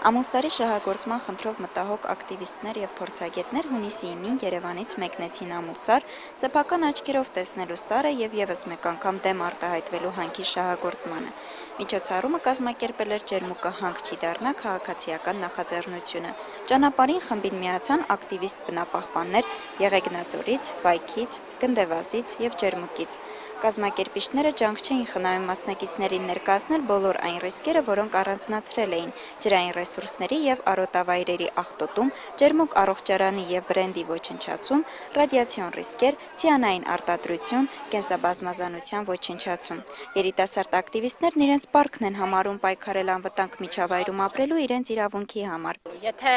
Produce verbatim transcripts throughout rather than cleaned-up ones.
Ամուսարի շահագործման խնդրով մտահոգ ակտիվիստներ և փորձագետներ հունիսի ինին Երևանից մեկնեցին Ամուսար, սեփական աչքերով տեսնելու Սարը և ևս մեկ անգամ դեմ արտահայտվելու հանքի շահագործմանը։ Միջոցառումը կազմակերպել էր Ջերմուկը հանք չի դառնա քաղաքացիական նախաձեռնությունը։ Ճանապարհին խմբին միացան ակտիվիստ բնապահպաններ Եղեգնաձորից, Վայքից, Գնդեվազից և Ջերմուկից։ Կազմակերպիչները ջանք չէին խնայում մասնակիցներին ներկայացնել բոլոր այն ռիսկերը, որոնք առանձնացրել էին ջրային ռեսուրսների և արոտավայրերի աղտոտում, ջերմուկ առողջարանի և բրենդի ոչնչացում, ռադիացիոն ռիսկեր, ցիանային արտադրություն, կենսաբազմազանության ոչնչացում։ Երիտասարդ ակտիվիստներն իրենց պարտքն են համարում պայքարել անվտանգ միջավայրում ապրելու իրենց իրավունքի համար։ Եթե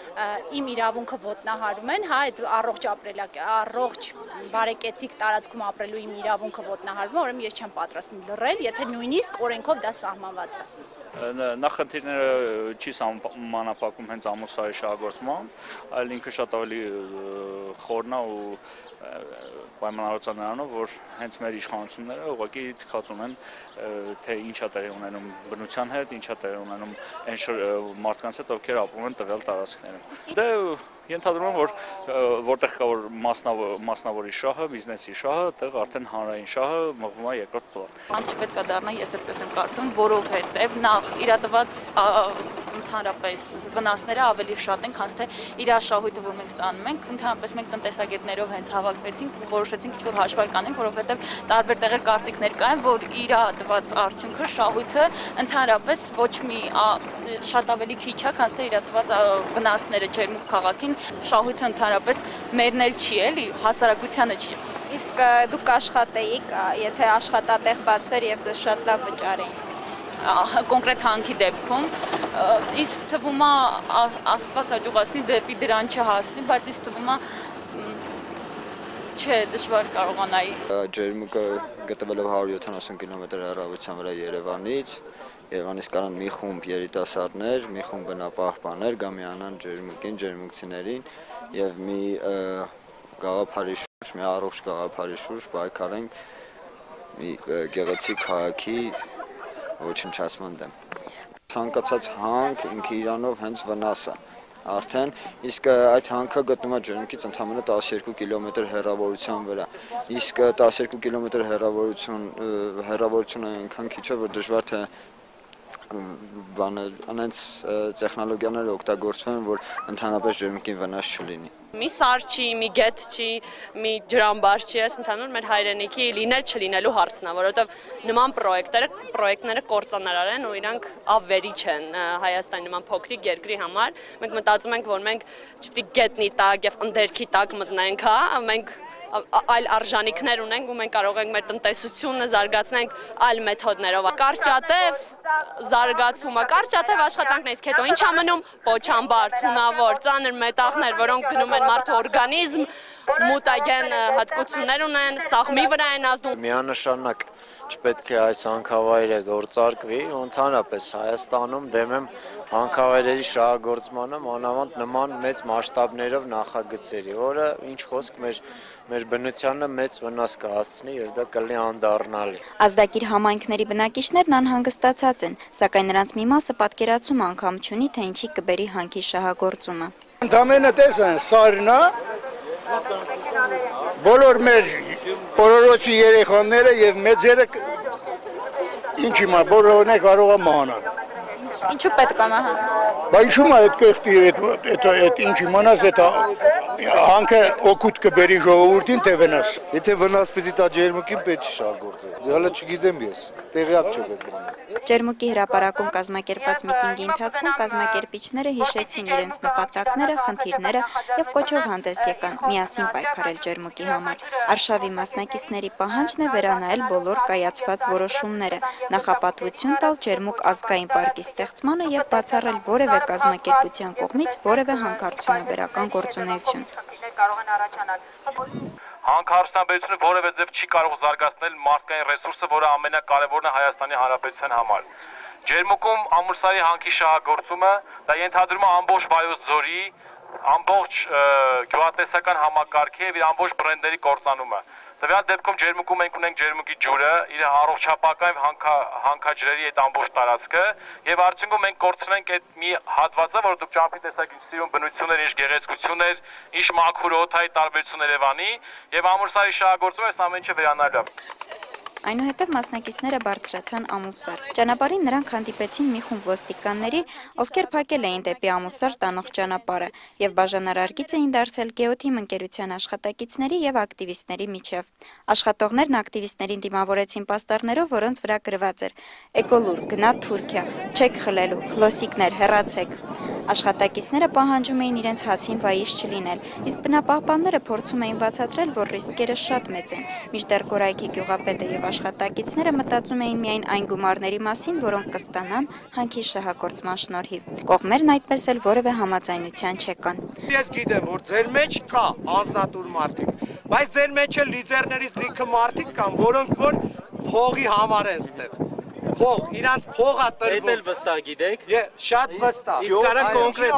իմ իրավունքը ոտնահարում են, հա, այդ առողջ ապրելակ, առողջ բարեկեցիկ տարածքում ապրելու իմ իրավունքը ոտնահարվում, ուրեմն ես չեմ պատրաստ լռել, եթե նույնիսկ օրենքով դա սահմանված է։ Նախնդիրները չի սահմանափակում հենց Ամուսարի շահագործմամբ, այլ ինքը շատ ավելի խորն է ու պայմանավորված նրանով, որ հենց մեր իշխանությունները ուղղակի թքածում են, թե ինչ է տեղի ունենում բնության հետ, ինչ է տեղի ունենում այն մարդկանց հետ, ովքեր ապրում են տվյալ տարածքներում։ Դե ենթադրում եմ, որ որտեղ կա որ մասնավորի շահը, բիզնեսի շահը, այդտեղ արդեն հանրային շահը մղվում է երկրորդ պլան։ Հանք չպետք է դառնա, ես այդպես եմ կարծում, որովհետև նախ իրատված ընդհանրապես վնասները ավելի շատ են, քան թե իր շահույթը, որ մենք ստանում ենք, ընդհանրապես մենք տնտեսագետներով հենց հավաքվեցինք, որոշեցինք ինչ-որ հաշվար կանենք, որովհետև տարբեր տեղեր կարծիքներ կային, որ իրատված արդյունքը, շահույթը ընդհանրապես ոչ մի շատ ավելի քիչ է, քան թե իրատված վնասները Ջերմուկ քաղաքին, շահույթը ընդհանրապես մերն էլ չի, էլի, հասարակությանը չի։ Իսկ դուք աշխատեիք, եթե աշխատատեղ բացվեր և ձեզ շատ լավ վճարեին։ Կոնկրետ հանքի դեպքում, ինձ թվում է Աստված հաջողացնի դեպի դրան չհասնի, բայց ինձ թվում է չէ, դժվար կարողանայի։ Ջերմուկը գտնվելով հարյուր յոթանասուն կիլոմետր հեռավորության վրա Երևանից, Երևանից կարան մի խումբ երիտասարդներ, մի խումբ բնապահպաններ գա միանան Ջերմուկին, ջերմուկցիներին և մի գաղափարի շուրջ, մի առողջ գաղափարի շուրջ պայքարենք մի գեղեցիկ քաղաքի ոչնչացման դեմ։ Ցանկացած հանք ինքը իրանով հենց վնաս է արդեն, իսկ այդ հանքը գտնվում է Ջերմուկից ընդամենը տասներկու կիլոմետր հեռավորության վրա։ Իսկ տասներկու կիլոմետր հեռավորություն հեռավորությունը այնքան քիչ է, որ դժվար թե անենց տեխնոլոգիաները օգտագործվեն, որ ընդհանրապես Ջերմուկին վնաս չլինի։ Մի սար չի, մի գետ չի, մի ջրամբար չի, այս ընդհանուր մեր հայրենիքի լինել չլինելու հարցն է, որովհետև նման պրոյեկտները, պրոյեկտները կործանարար են ու իրանք ավերիչ են Հայաստանի նման փոքրիկ երկրի համար։ Մենք մտածում ենք, որ մենք չպետք է գետնի տակ եւ ընդերքի տակ մտնենք, հա, մենք այլ արժանինքներ ունենք ու մենք կարող ենք մեր տնտեսությունը զարգացնենք այլ մեթոդներով։ Կարճատև զարգացումը, կարճատև աշխատանքն է, իսկ հետո ինչ ա մնում, պոչամբար, թունավոր, ծանր մետաղներ, որոնք գնում են մարդու օրգանիզմ, մուտագեն հատկություններ ունեն, սաղմի վրա են ազդում։ Միանշանակ չպետք է այս հանքավայրը գործարկվի, ու ընդհանրապես Հայաստանում դեմ եմ հանքավայրերի շահագործմանը, մանավանդ նման մեծ մասշտաբներով նախագծերի, որը ինչ խոսք մեր մեր բնությանը մեծ վնաս կհասցնի եւ դա կլինի անդառնալի։ Ազդագիր համայնքների բնակիչներն անհանգստացած են, սակայն նրանց մի մասը պատկերացում անգամ չունի, թե ինչի կբերի հանքի շահագործումը։ Ընդամենը տեսան սարնա, բոլոր մեր օրորոցի երեխաները եւ մեծերը ինչ հիմա բոլորն է կարող է մահանալ։ Ինչու պետք է մահանալ։ Բա ինչու՞ է այդ կեղտի այդ այդ ինչ իմանաս այդ հանքը օգուտ կբերի ժողովրդին թե վնաս։ Եթե վնաս պիտի տա Ջերմուկին, պետք չի շահագործել։ Հələ չգիտեմ ես, տեղյակ չեմ այդ բանը։ Ջերմուկի հրապարակում կազմակերպված միտինգի ընթացքում կազմակերպիչները հիշեցին իրենց նպատակները, խնդիրները և կոչով հանդես եկան միասին պայքարել Ջերմուկի համար։ Արշավի մասնակիցների պահանջն է վերանայել բոլոր կայացված որոշումները, նախապատվություն տալ Ջերմուկ ազգային պարկի ստեղծմանը և բացառել որևէ կազմակերպության կողմից որևէ հանքարդյունաբերական գործունեություն։ Հանքարդյունաբերությունը որևէ ձև չի կարող զարգացնել մարդկային ռեսուրսը, որը ամենակարևորն է Հայաստանի Հանրապետության համար։ Ջերմուկում Ամուսարի հանքի շահագործումը դա ենթադրում է ամբողջ Վայոց ձորի, ամբողջ գյուղատնտեսական համակարգի եւ իր ամբողջ բրենդերի կործանումը։ Տվյալ դեպքում ջերմուկում մենք ունենք ջերմուկի ջուրը, իր առողջապահական հանքաջրերի այդ ամբողջ տարածքը եւ արդյունքում մենք կորցնենք այդ մի հատվածը, որ դուք ճամփի տեսակ ինչ սիրուն բնություններ, ինչ գեղեցկություններ, ինչ մաքուր օդայի տարբերություն Երևանի եւ Ամուլսարի շահագործումը այս ամեն ինչը վերանալու է։ Այնուհետև մասնակիցները բարձրացան Ամուլսար։ Ճանապարհին նրանք հանդիպեցին մի խումբ ոստիկանների, ովքեր փակել էին դեպի Ամուլսար տանող ճանապարհը եւ բաժանարարգիծ էին դարձել Գեոթիմ ընկերության աշխատակիցների եւ ակտիվիստների միջև։ Աշխատողներն ակտիվիստներին դիմավորեցին պաստառներով, որոնց վրա գրված էր. «Էկոլուր, գնա Թուրքիա, չեք խլելու, քլոսիկներ, հեռացեք»։ Աշխատակիցները պահանջում էին իրենց հացին վայիս չլինել, իսկ բնապահպանները փորձում էին բացատրել, որ ռիսկերը շատ մեծ են, մինչդեռ Գորայքի գյուղապետը եւ աշխատակիցները մտածում էին միայն այն գումարների մասին, որոնք կստանան հանքի շահագործման շնորհիվ։ Կողմերն այդպես էլ որևէ համաձայնության չեկան։ Ես գիտեմ, որ ձեր մեջ կա անձնատուր մարդիկ, բայց ձեր մեջ էլ լիդերներից լիքը մարդիկ կան, որոնք որ փողի համար են ստեղ։ Փող, իրանց փողա տրվում։ Դա էլ վստահ գիտեք։ Շատ վստահ։ Իսկ կարա կոնկրետ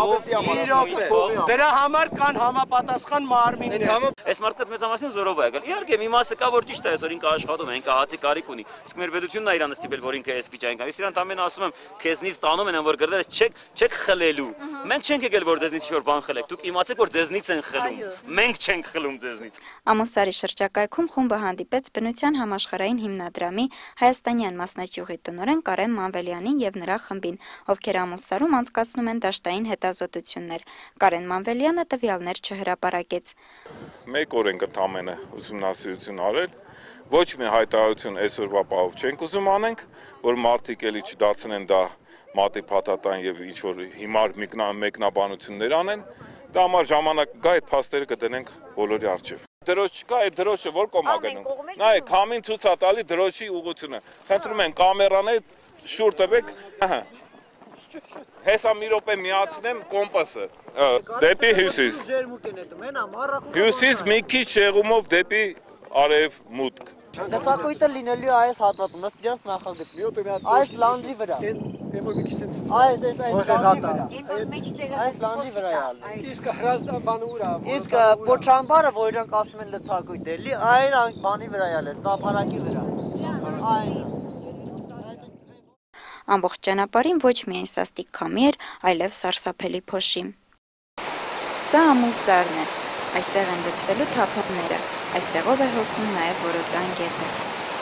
ասեք, դրա համար կան համապատասխան մարմիններ։ Այս մարդկանց մեծամասնությունը զորով է եկել։ Իհարկե, մի մասը կա, որ ճիշտ է, այսօր ինքը աշխատում է, ինքը հացի կարիք ունի։ Իսկ մեր պետությունն է իրան ստիպել, որ ինքը այս վիճակին կա։ Իսկ իրանք ամեն ասում եմ, քեզնից տանում են, որ գրել ես չեք, չեք խլելու։ Մենք չենք եկել, որ ձեզնից ինչ-որ բան խլեք։ Դուք իմացեք, որ ձեզնից են խլում։ Մենք չենք խլում ձեզնից։ Ամուլսարի շրջակայքում խումբը հանդիպեց բնության համաշխարհային հիմնադրամի հայաստանյան մասնաճյուղի տնօրեն Կարեն Մանվելյանին եւ նրա խմբին, ովքեր Ամուլսարում անցկացնում են դաշտային հետազոտություններ։ Կարեն Մանվելյանը տվյալներ չհրապարակեց։ Մեկ օր ենք ընդամենը ուսումնասիրություն արել, ոչ մի հայտարարություն այսօրվա պահով չենք ուզում անենք, որ մարդիկ էլի չդարձնեն դա մատի փաթաթային եւ ինչ որ հիմար մեկնաբանություններ անեն, դա համար ժամանակ գա այդ փաստերը կդնենք բոլորի առջև։ Դրոջ կա, այդ դրոջը որ կոմա գնում։ Նայեք, քամին ցույց է տալի դրոջի ուղղությունը։ Խնդրում են կամերաներ շուր տվեք։ Ահա։ Հեսա մի րոպե միացնեմ կոմպասը։ Դեպի հյուսիս։ Հյուսիս մի քիչ շեղումով դեպի արև մուտք։ Լսակույտը լինելու այս հատվածում, ըստ ջանց նախագծի։ Այս լանդի վրա։ Այս այս այս լանդի վրա։ Այս լանդի վրա է ալի։ Իսկ հրազդան բանը ուր է։ Իսկ փոչամբարը, որ իրանք ասում են լցակույտ էլի, այն բանի վրա է ալի, տափարակի վրա։ Այն։ Ամբողջ ճանապարհին ոչ միայն սաստիկ քամի էր, այլև սարսափելի փոշի։ Սա Ամուլսարն է։ Այստեղ են լցվելու թափոնները, այստեղով է հոսում նաև Որոտան գետը։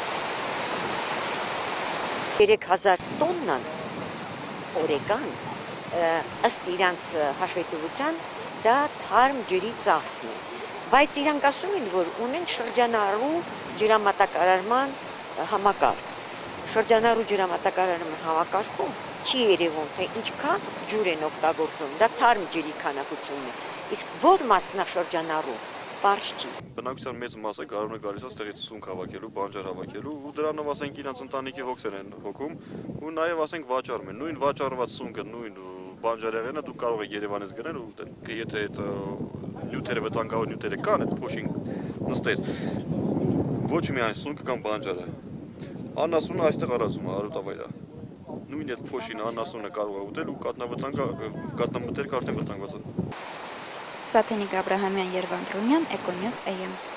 երեք հազար տոննան օրեկան, ըստ իրանց հաշվետվության, դա թարմ ջրի ծախսն է, բայց իրանք ասում են, որ ունեն շրջանառու ջրամատակարարման համակարգ։ Շրջանառու ջրամատակարարման համակարգում չի երևում, թե ինչքան ջուր են օգտագործում, դա թարմ ջրի քանակությունն է, իսկ որ մասն է շրջանառու, պարզ չի։ Բնակության մեծ մասը գարուն է գալիս այստեղից սունկ հավաքելու, բանջար հավաքելու ու դրանով ասենք իրանց ընտանիքի հոգսեր են հոգում ու նաև ասենք վաճառում են, նույն վաճառված սունկը, նույն բանջարեղենը դուք կարող եք Երևանից գնել ու եթե այդ նյութերը վտանգավոր նյութերը կան, այդ փոշին նստես, ոչ միայն սունկը կամ բանջարը, անասունը այստեղ առածում է, արոտավայր է, նույն այդ փոշին անասունը կարող է ուտել ու կատնամթերքը արդեն վտանգված է։ Սաթենիկ Աբրահամյան, Երվանդ Ռումյան, Էկոնյուս Էյեմ։